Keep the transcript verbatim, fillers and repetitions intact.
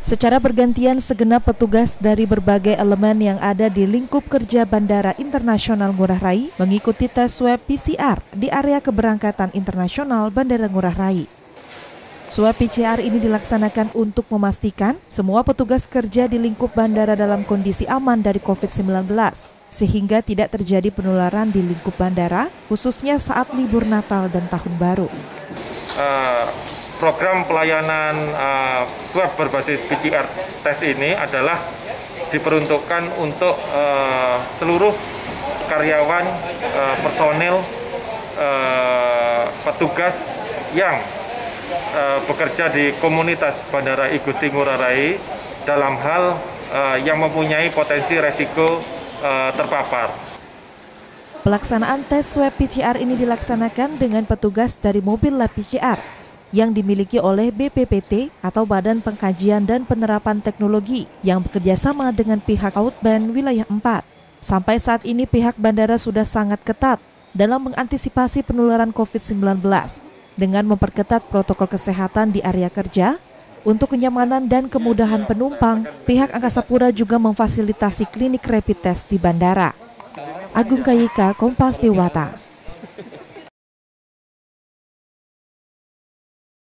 Secara bergantian, segenap petugas dari berbagai elemen yang ada di lingkup kerja Bandara Internasional Ngurah Rai mengikuti tes swab P C R di area keberangkatan internasional Bandara Ngurah Rai. Swab P C R ini dilaksanakan untuk memastikan semua petugas kerja di lingkup bandara dalam kondisi aman dari covid sembilan belas, sehingga tidak terjadi penularan di lingkup bandara, khususnya saat libur Natal dan Tahun Baru. Uh... Program pelayanan uh, swab berbasis P C R tes ini adalah diperuntukkan untuk uh, seluruh karyawan, uh, personil, uh, petugas yang uh, bekerja di komunitas Bandara I Gusti Ngurah Rai dalam hal uh, yang mempunyai potensi resiko uh, terpapar. Pelaksanaan tes swab P C R ini dilaksanakan dengan petugas dari mobil lab P C R yang dimiliki oleh B P P T atau Badan Pengkajian dan Penerapan Teknologi yang bekerjasama dengan pihak Outband Wilayah empat. Sampai saat ini pihak bandara sudah sangat ketat dalam mengantisipasi penularan covid sembilan belas dengan memperketat protokol kesehatan di area kerja. Untuk kenyamanan dan kemudahan penumpang, pihak Angkasa Pura juga memfasilitasi klinik rapid test di bandara. Agung Kayika, Kompas Dewata.